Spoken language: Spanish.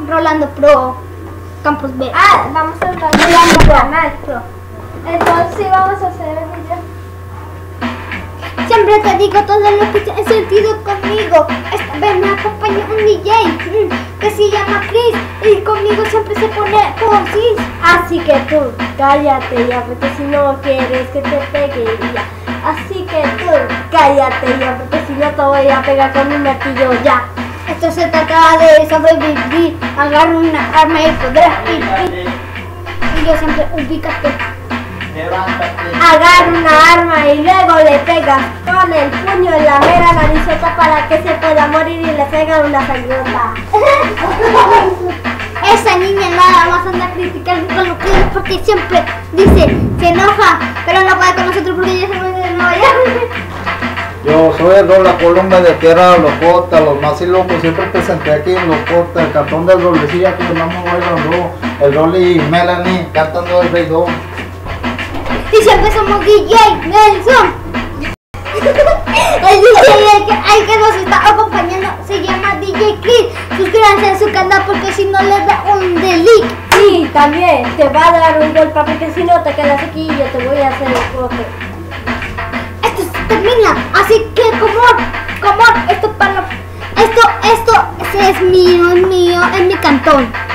Rolando Pro Campus B. Ah, vamos a hablar de Rolando Pro. Entonces sí vamos a hacer el video. Siempre te digo todo lo que he sentido conmigo. Esta vez me acompaña un DJ que se llama Chris y conmigo siempre se pone cosis. Así que tú, cállate ya, porque si no quieres que te pegue ya. Así que tú, cállate ya, porque si no te voy a pegar con un martillo ya. Esto se trata de sobrevivir. Agarra una arma y podrás vivir. Y yo siempre ubícate. Agarra una arma y luego le pegas con el puño en la mera narizota para que se pueda morir y le pega una sangrota. Esa niña nada más anda criticando con lo que es porque siempre dice, se enoja, pero no puede con nosotros porque ella se puede de Nueva York. Yo soy el Rola Colombia de Tierra de Locota, los más y locos, siempre presenté aquí en Locota, el cantón del Rolecilla que sonamos bailando, el Rolly y Melanie cantando el Rey Do. Y siempre somos DJ Nelson. El DJ que nos está acompañando se llama DJ Chris. Suscríbanse a su canal porque si no les da un delete. Sí, también te va a dar un golpe porque si no te quedas aquí y yo te voy a hacer el corte. Esto se termina, así que como esto es mío, es mi cantón.